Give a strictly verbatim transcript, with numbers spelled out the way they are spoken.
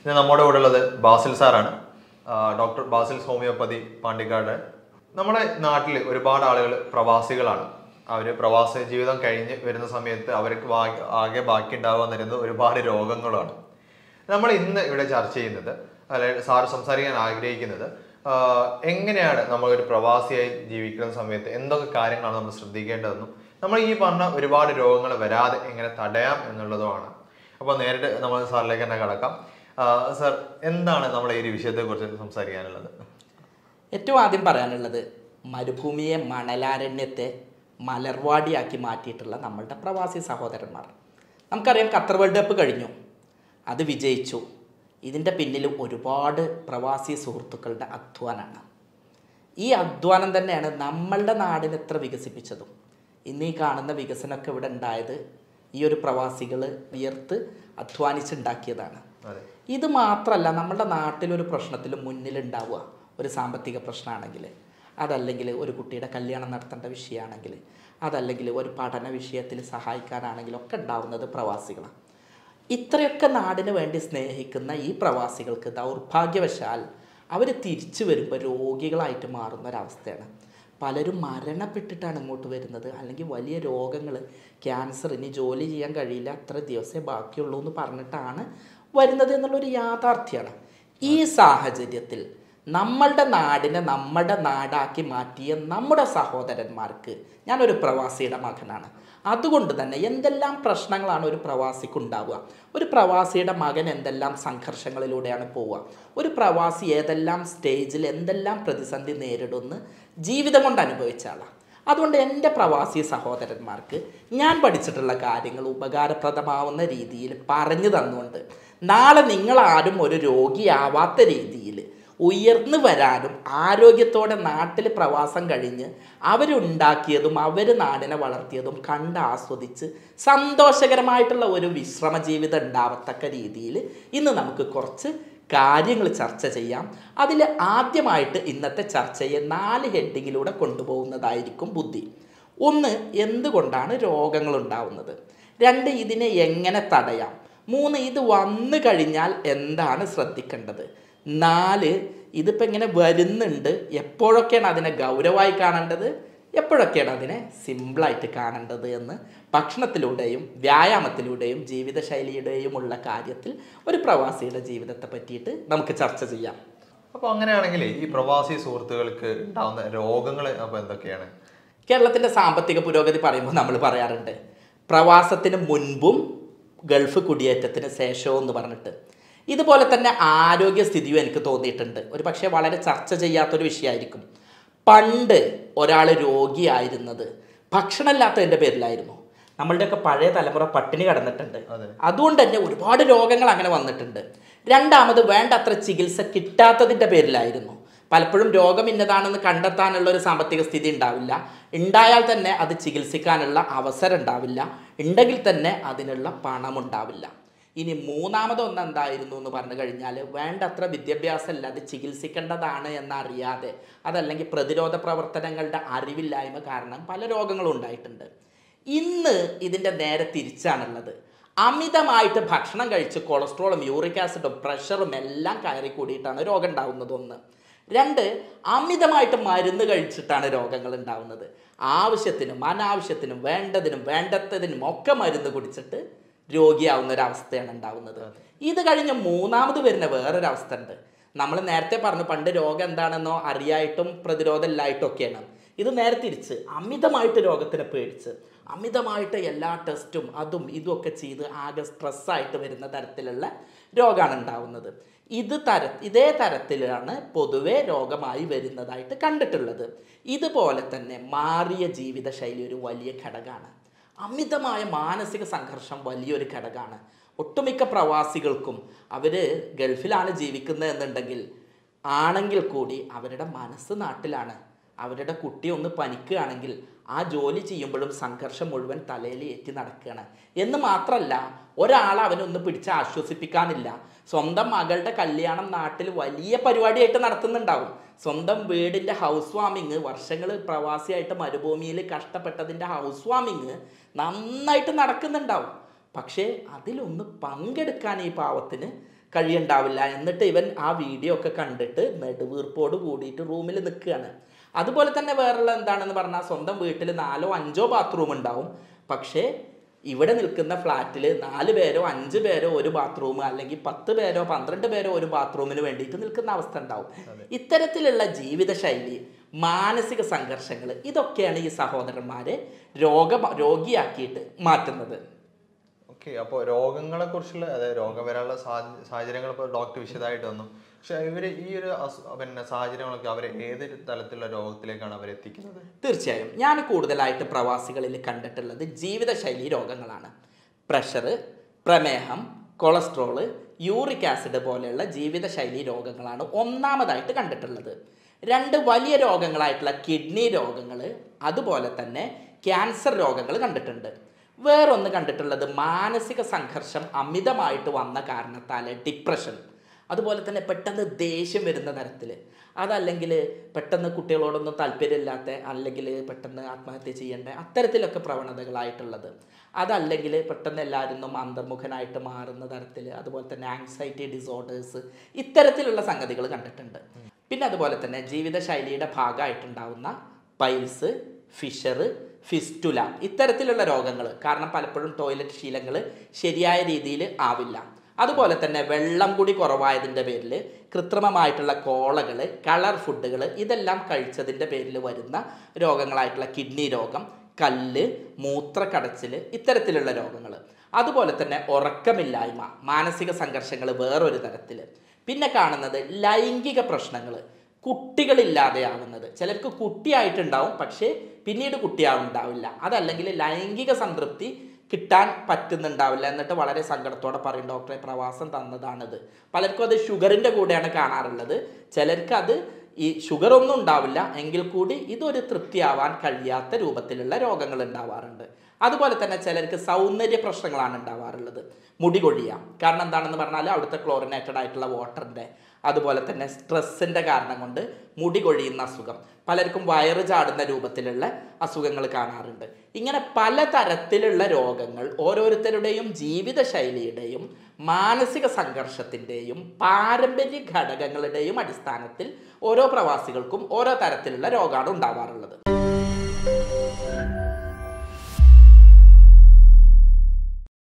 ഇന്ന് നമ്മുടെ കൂടെ ഉള്ളത് ബാസിൽ സാറാണ്. Doctor Basil homoeopathy Pandikkad. നമ്മുടെ നാട്ടിൽ ഒരുപാട് ആളുകൾ പ്രവാസികളാണ്. അവർ പ്രവാസ ജീവിതം കഴിഞ്ഞ് വരുന്ന സമയത്ത് അവർക്ക് ആകെ ബാക്കി ഉണ്ടാവുക തരുന്നത് ഒരുപാട് രോഗങ്ങളാണ്. നമ്മൾ ഇന്ന് ഇവിടെ ചർച്ച ചെയ്യുന്നത്, അല്ലെങ്കിൽ സാറ് സംസാരിക്കാൻ ആഗ്രഹിക്കുന്നത്, എങ്ങനെയാണ് നമ്മളൊരു പ്രവാസിയായി ജീവിക്കുന്ന സമയത്ത് എന്തൊക്കെ കാര്യങ്ങളാണ് നമ്മൾ ശ്രദ്ധിക്കേണ്ടതെന്നും നമ്മൾ ഈ പറഞ്ഞ ഒരുപാട് രോഗങ്ങൾ വരാതെ എങ്ങനെ തടയാം എന്നുള്ളതുമാണ്. അപ്പോൾ നേരിട്ട് നമ്മൾ സാറിലേക്ക് തന്നെ കടക്കാം. സാർ, എന്താണ് നമ്മൾ ഈ ഒരു വിഷയത്തെക്കുറിച്ച് സംസാരിക്കാനുള്ളത്? ഏറ്റവും ആദ്യം പറയാനുള്ളത്, മരുഭൂമിയെ മണലാരണ്യത്തെ മലർവാടിയാക്കി മാറ്റിയിട്ടുള്ള നമ്മളുടെ പ്രവാസി സഹോദരന്മാർ. നമുക്കറിയാം, ഖത്തർ വേൾഡ് കപ്പ് കഴിഞ്ഞു, അത് വിജയിച്ചു. ഇതിൻ്റെ പിന്നിൽ ഒരുപാട് പ്രവാസി സുഹൃത്തുക്കളുടെ അധ്വാനമാണ്. ഈ അധ്വാനം തന്നെയാണ് നമ്മളുടെ നാടിനെ എത്ര വികസിപ്പിച്ചതും. ഇന്ന് ഈ കാണുന്ന വികസനമൊക്കെ ഇവിടെ ഉണ്ടായത് ഈ ഒരു പ്രവാസികൾ വിയർത്ത് അധ്വാനിച്ചുണ്ടാക്കിയതാണ്. ഇത് മാത്രമല്ല, നമ്മുടെ നാട്ടിലൊരു പ്രശ്നത്തിൽ മുന്നിലുണ്ടാവുക, ഒരു സാമ്പത്തിക പ്രശ്നമാണെങ്കിൽ, അതല്ലെങ്കിൽ ഒരു കുട്ടിയുടെ കല്യാണം നടത്തേണ്ട വിഷയമാണെങ്കിൽ, അതല്ലെങ്കിൽ ഒരു പഠന വിഷയത്തിൽ സഹായിക്കാനാണെങ്കിലും ഒക്കെ ഉണ്ടാവുന്നത് പ്രവാസികളാണ്. ഇത്രയൊക്കെ നാടിന് വേണ്ടി സ്നേഹിക്കുന്ന ഈ പ്രവാസികൾക്ക് ദൗർഭാഗ്യവശാൽ അവർ തിരിച്ചു വരുമ്പോൾ രോഗികളായിട്ട് മാറുന്ന ഒരവസ്ഥയാണ്. പലരും മരണപ്പെട്ടിട്ടാണ് ഇങ്ങോട്ട് വരുന്നത്, അല്ലെങ്കിൽ വലിയ രോഗങ്ങൾ, ക്യാൻസർ, ഇനി ജോലി ചെയ്യാൻ കഴിയില്ല, അത്ര ദിവസമേ ബാക്കിയുള്ളൂ എന്ന് പറഞ്ഞിട്ടാണ് വരുന്നത് എന്നുള്ളൊരു യാഥാർത്ഥ്യമാണ്. ഈ സാഹചര്യത്തിൽ നമ്മളുടെ നാടിനെ നമ്മുടെ നാടാക്കി മാറ്റിയ നമ്മുടെ സഹോദരന്മാർക്ക്, ഞാനൊരു പ്രവാസിയുടെ മകനാണ്, അതുകൊണ്ട് തന്നെ എന്തെല്ലാം പ്രശ്നങ്ങളാണ് ഒരു പ്രവാസിക്കുണ്ടാവുക, ഒരു പ്രവാസിയുടെ മകൻ എന്തെല്ലാം സംഘർഷങ്ങളിലൂടെയാണ് പോവുക, ഒരു പ്രവാസി ഏതെല്ലാം സ്റ്റേജിൽ എന്തെല്ലാം പ്രതിസന്ധി നേരിടുമെന്ന് ജീവിതം കൊണ്ട് അനുഭവിച്ച ആളാണ്. അതുകൊണ്ട് എൻ്റെ പ്രവാസി സഹോദരന്മാർക്ക് ഞാൻ പഠിച്ചിട്ടുള്ള കാര്യങ്ങൾ ഉപകാരപ്രദമാവുന്ന രീതിയിൽ പറഞ്ഞു തന്നുകൊണ്ട് നാളെ നിങ്ങളാരും ഒരു രോഗിയാവാത്ത രീതിയിൽ ഉയർന്നു വരാനും ആരോഗ്യത്തോടെ നാട്ടിൽ പ്രവാസം കഴിഞ്ഞ് അവരുണ്ടാക്കിയതും അവർ നാടിനെ വളർത്തിയതും കണ്ട് ആസ്വദിച്ച് സന്തോഷകരമായിട്ടുള്ള ഒരു വിശ്രമ ജീവിതം ഉണ്ടാവത്തക്ക രീതിയിൽ ഇന്ന് നമുക്ക് കുറച്ച് കാര്യങ്ങൾ ചർച്ച ചെയ്യാം. അതിൽ ആദ്യമായിട്ട് ഇന്നത്തെ ചർച്ചയെ നാല് ഹെഡിങ്ങിലൂടെ കൊണ്ടുപോകുന്നതായിരിക്കും ബുദ്ധി. ഒന്ന്, എന്തുകൊണ്ടാണ് രോഗങ്ങൾ ഉണ്ടാവുന്നത്. രണ്ട്, ഇതിനെ എങ്ങനെ തടയാം. മൂന്ന്, ഇത് വന്നു കഴിഞ്ഞാൽ എന്താണ് ശ്രദ്ധിക്കേണ്ടത്. നാല്, ഇതിപ്പോൾ ഇങ്ങനെ വരുന്നുണ്ട്, എപ്പോഴൊക്കെയാണ് അതിനെ ഗൗരവമായി കാണേണ്ടത്, എപ്പോഴൊക്കെയാണ് അതിനെ സിമ്പിളായിട്ട് കാണേണ്ടത് എന്ന് ഭക്ഷണത്തിലൂടെയും വ്യായാമത്തിലൂടെയും ജീവിതശൈലിയുടെയും ഉള്ള കാര്യത്തിൽ ഒരു പ്രവാസിയുടെ ജീവിതത്തെ പറ്റിയിട്ട് നമുക്ക് ചർച്ച ചെയ്യാം. അപ്പോൾ അങ്ങനെയാണെങ്കിൽ ഈ പ്രവാസി സുഹൃത്തുക്കൾക്ക് ഉണ്ടാകുന്ന രോഗങ്ങൾ അപ്പോൾ എന്തൊക്കെയാണ്? കേരളത്തിൻ്റെ സാമ്പത്തിക പുരോഗതി പറയുമ്പോൾ നമ്മൾ പറയാറുണ്ട്, പ്രവാസത്തിന് മുൻപും ഗൾഫ് കുടിയേറ്റത്തിന് ശേഷവും എന്ന് പറഞ്ഞിട്ട്. ഇതുപോലെ തന്നെ ആരോഗ്യസ്ഥിതിയും എനിക്ക് തോന്നിയിട്ടുണ്ട്. ഒരു പക്ഷേ വളരെ ചർച്ച ചെയ്യാത്തൊരു വിഷയമായിരിക്കും. പണ്ട് ഒരാൾ രോഗിയായിരുന്നത് ഭക്ഷണമില്ലാത്തതിൻ്റെ പേരിലായിരുന്നു. നമ്മളുടെയൊക്കെ പഴയ തലമുറ പട്ടിണി കിടന്നിട്ടുണ്ട്, അതുകൊണ്ട് തന്നെ ഒരുപാട് രോഗങ്ങൾ അങ്ങനെ വന്നിട്ടുണ്ട്. രണ്ടാമത്, വേണ്ടത്ര ചികിത്സ കിട്ടാത്തതിൻ്റെ പേരിലായിരുന്നു. പലപ്പോഴും രോഗം ഇന്നതാണെന്ന് കണ്ടെത്താനുള്ള ഒരു സാമ്പത്തിക സ്ഥിതി ഉണ്ടാവില്ല, ഉണ്ടായാൽ തന്നെ അത് ചികിത്സിക്കാനുള്ള അവസരം ഉണ്ടാവില്ല, ഉണ്ടെങ്കിൽ തന്നെ അതിനുള്ള പണം ഉണ്ടാവില്ല. ഇനി മൂന്നാമതൊന്ന് എന്തായിരുന്നു എന്ന് പറഞ്ഞു കഴിഞ്ഞാൽ, വേണ്ടത്ര വിദ്യാഭ്യാസമല്ല, അത് ചികിത്സിക്കേണ്ടതാണ് എന്നറിയാതെ, അതല്ലെങ്കിൽ പ്രതിരോധ പ്രവർത്തനങ്ങളുടെ അറിവില്ലായ്മ കാരണം പല രോഗങ്ങളും ഉണ്ടായിട്ടുണ്ട്. ഇന്ന് ഇതിൻ്റെ നേരെ തിരിച്ചാണുള്ളത്. അമിതമായിട്ട് ഭക്ഷണം കഴിച്ച് കൊളസ്ട്രോളും യൂറിക് ആസിഡും പ്രഷറും എല്ലാം കയറി കൂടിയിട്ടാണ് രോഗം ഉണ്ടാവുന്നത്. ഒന്ന്. രണ്ട്, അമിതമായിട്ട് മരുന്ന് കഴിച്ചിട്ടാണ് രോഗങ്ങൾ ഉണ്ടാവുന്നത്. ആവശ്യത്തിനും അനാവശ്യത്തിനും വേണ്ടതിനും വേണ്ടത്തതിനും ഒക്കെ മരുന്ന് കുടിച്ചിട്ട് രോഗിയാവുന്ന ഒരവസ്ഥയാണ് ഉണ്ടാവുന്നത്. ഇത് കഴിഞ്ഞ് മൂന്നാമത് വരുന്ന വേറൊരവസ്ഥ ഉണ്ട്. നമ്മൾ നേരത്തെ പറഞ്ഞു, പണ്ട് രോഗം എന്താണെന്നോ അറിയായിട്ടും പ്രതിരോധം ഇല്ലായിട്ടൊക്കെയാണ്. ഇത് നേരെ തിരിച്ച്, അമിതമായിട്ട് രോഗത്തിനെ പേടിച്ച് അമിതമായിട്ട് എല്ലാ ടെസ്റ്റും അതും ഇതും ഒക്കെ ചെയ്ത് ആകെ സ്ട്രെസ്സായിട്ട് വരുന്ന തരത്തിലുള്ള രോഗമാണ് ഉണ്ടാവുന്നത്. ഇത് തര ഇതേ തരത്തിലാണ് പൊതുവെ രോഗമായി വരുന്നതായിട്ട് കണ്ടിട്ടുള്ളത്. ഇതുപോലെ തന്നെ മാറിയ ജീവിതശൈലി ഒരു വലിയ ഘടകമാണ്. അമിതമായ മാനസിക സംഘർഷം വലിയൊരു ഘടകമാണ്. ഒട്ടുമിക്ക പ്രവാസികൾക്കും അവർ ഗൾഫിലാണ് ജീവിക്കുന്നത് എന്നുണ്ടെങ്കിൽ ആണെങ്കിൽ കൂടി അവരുടെ മനസ്സ് നാട്ടിലാണ്. അവരുടെ കുട്ടി ഒന്ന് പനിക്കുകയാണെങ്കിൽ ആ ജോലി ചെയ്യുമ്പോഴും സംഘർഷം മുഴുവൻ തലയിൽ ഏറ്റി നടക്കുകയാണ്. എന്ന് മാത്രമല്ല, ഒരാൾ അവനൊന്ന് പിടിച്ച് ആശ്വസിപ്പിക്കാനില്ല. സ്വന്തം മകളുടെ കല്യാണം നാട്ടിൽ വലിയ പരിപാടിയായിട്ട് നടത്തുന്നുണ്ടാവും. സ്വന്തം വീടിൻ്റെ ഹൗസ് വാമിങ്, വർഷങ്ങൾ പ്രവാസിയായിട്ട് മരുഭൂമിയിൽ കഷ്ടപ്പെട്ടതിൻ്റെ ഹൗസ് വാമിങ് നന്നായിട്ട് നടക്കുന്നുണ്ടാവും. പക്ഷേ അതിലൊന്ന് പങ്കെടുക്കാൻ ഈ പാവത്തിന് കഴിയുണ്ടാവില്ല. എന്നിട്ട് ഇവൻ ആ വീഡിയോ ഒക്കെ കണ്ടിട്ട് നെടുവീർപ്പോട് കൂടിയിട്ട് റൂമിൽ നിൽക്കുകയാണ്. അതുപോലെ തന്നെ വേറുള്ള എന്താണെന്ന് പറഞ്ഞാൽ സ്വന്തം വീട്ടിൽ നാലോ അഞ്ചോ ബാത്റൂം ഉണ്ടാവും. പക്ഷേ ഇവിടെ നിൽക്കുന്ന ഫ്ലാറ്റിൽ നാല് പേരോ അഞ്ച് പേരോ ഒരു ബാത്റൂം, അല്ലെങ്കിൽ പത്ത് പേരോ പന്ത്രണ്ട് പേരോ ഒരു ബാത്റൂമിന് വേണ്ടിയിട്ട് നിൽക്കുന്ന അവസ്ഥ ഉണ്ടാവും. ഇത്തരത്തിലുള്ള ജീവിതശൈലി, മാനസിക സംഘർഷങ്ങൾ, ഇതൊക്കെയാണ് ഈ സഹോദരന്മാരെ രോഗ രോഗിയാക്കിയിട്ട് മാറ്റുന്നത്. ഓക്കെ, അപ്പോൾ രോഗങ്ങളെ കുറിച്ചുള്ള അതായത് രോഗം വരാനുള്ള സാഹചര്യങ്ങൾ ഇപ്പോൾ ഡോക്ടർ വിശദമായിട്ട് വന്നു. പക്ഷെ ഇവർ ഈ ഒരു പിന്നെ സാഹചര്യങ്ങളൊക്കെ അവരെ ഏത് തലത്തിലുള്ള രോഗത്തിലേക്കാണ് അവർ എത്തിക്കുന്നത്? തീർച്ചയായും ഞാൻ കൂടുതലായിട്ട് പ്രവാസികളിൽ കണ്ടിട്ടുള്ളത് ജീവിതശൈലി രോഗങ്ങളാണ്. പ്രഷർ, പ്രമേഹം, കൊളസ്ട്രോള്, യൂറിക് ആസിഡ് പോലെയുള്ള ജീവിതശൈലി രോഗങ്ങളാണ് ഒന്നാമതായിട്ട് കണ്ടിട്ടുള്ളത്. രണ്ട് വലിയ രോഗങ്ങളായിട്ടുള്ള കിഡ്നി രോഗങ്ങൾ, അതുപോലെ തന്നെ ക്യാൻസർ രോഗങ്ങൾ കണ്ടിട്ടുണ്ട്. വേറൊന്ന് കണ്ടിട്ടുള്ളത് മാനസിക സംഘർഷം അമിതമായിട്ട് വന്ന കാരണത്താൽ ഡിപ്രഷൻ, അതുപോലെ തന്നെ പെട്ടെന്ന് ദേഷ്യം വരുന്ന തരത്തിൽ, അതല്ലെങ്കിൽ പെട്ടെന്ന് കുട്ടികളോടൊന്നും താല്പര്യമില്ലാത്ത, അല്ലെങ്കിൽ പെട്ടെന്ന് ആത്മഹത്യ ചെയ്യേണ്ട അത്തരത്തിലൊക്കെ പ്രവണതകളായിട്ടുള്ളത്, അതല്ലെങ്കിൽ പെട്ടെന്ന് എല്ലാവരും അന്തർമുഖനായിട്ട് മാറുന്ന തരത്തിൽ, അതുപോലെ തന്നെ ആങ്സൈറ്റി ഡിസോർഡേഴ്സ്, ഇത്തരത്തിലുള്ള സംഗതികൾ കണ്ടിട്ടുണ്ട്. പിന്നെ അതുപോലെ തന്നെ ജീവിതശൈലിയുടെ ഭാഗമായിട്ടുണ്ടാവുന്ന പൈൽസ്, ഫിഷർ, ഫിസ്റ്റുല, ഇത്തരത്തിലുള്ള രോഗങ്ങൾ. കാരണം പലപ്പോഴും ടോയ്ലറ്റ് ശീലങ്ങൾ ശരിയായ രീതിയിൽ ആവില്ല. അതുപോലെ തന്നെ വെള്ളം കൂടി കുറവായതിൻ്റെ പേരിൽ കൃത്രിമമായിട്ടുള്ള കോളകൾ, കളർ ഫുഡുകൾ, ഇതെല്ലാം കഴിച്ചതിൻ്റെ പേരിൽ വരുന്ന രോഗങ്ങളായിട്ടുള്ള കിഡ്നി രോഗം, കല്ല്, മൂത്രക്കടച്ചിൽ, ഇത്തരത്തിലുള്ള രോഗങ്ങൾ. അതുപോലെ തന്നെ ഉറക്കമില്ലായ്മ, മാനസിക സംഘർഷങ്ങൾ വേറൊരു തരത്തിൽ. പിന്നെ കാണുന്നത് ലൈംഗിക പ്രശ്നങ്ങൾ, കുട്ടികളില്ലാതെയാവുന്നത്. ചിലർക്ക് കുട്ടിയായിട്ടുണ്ടാവും, പക്ഷേ പിന്നീട് കുട്ടിയാവുണ്ടാവില്ല. അതല്ലെങ്കിൽ ലൈംഗിക സംതൃപ്തി കിട്ടാൻ പറ്റുന്നുണ്ടാവില്ല, എന്നിട്ട് വളരെ സങ്കടത്തോടെ പറയും ഡോക്ടറെ പ്രവാസം തന്നതാണിത്. പലർക്കും അത് ഷുഗറിൻ്റെ കൂടെയാണ് കാണാറുള്ളത്. ചിലർക്ക് അത് ഈ ഷുഗറൊന്നും ഉണ്ടാവില്ല, എങ്കിൽ കൂടി ഇതൊരു തൃപ്തിയാവാൻ കഴിയാത്ത രൂപത്തിലുള്ള രോഗങ്ങൾ ഉണ്ടാവാറുണ്ട്. അതുപോലെ തന്നെ ചിലർക്ക് സൗന്ദര്യ പ്രശ്നങ്ങളാണ് ഉണ്ടാവാറുള്ളത്. മുടി കൊഴിയാം. കാരണം എന്താണെന്ന് പറഞ്ഞാൽ അവിടുത്തെ ക്ലോറിനേറ്റഡ് ആയിട്ടുള്ള വാട്ടറിൻ്റെ, അതുപോലെ തന്നെ സ്ട്രെസ്സിൻ്റെ കാരണം കൊണ്ട് മുടി കൊഴിയുന്ന അസുഖം, പലർക്കും വയറ് ചാടുന്ന രൂപത്തിലുള്ള അസുഖങ്ങൾ കാണാറുണ്ട്. ഇങ്ങനെ പലതരത്തിലുള്ള രോഗങ്ങൾ ഓരോരുത്തരുടെയും ജീവിതശൈലിയുടെയും മാനസിക സംഘർഷത്തിൻ്റെയും പാരമ്പര്യ ഘടകങ്ങളുടെയും അടിസ്ഥാനത്തിൽ ഓരോ പ്രവാസികൾക്കും ഓരോ തരത്തിലുള്ള രോഗമാണ് ഉണ്ടാവാറുള്ളത്.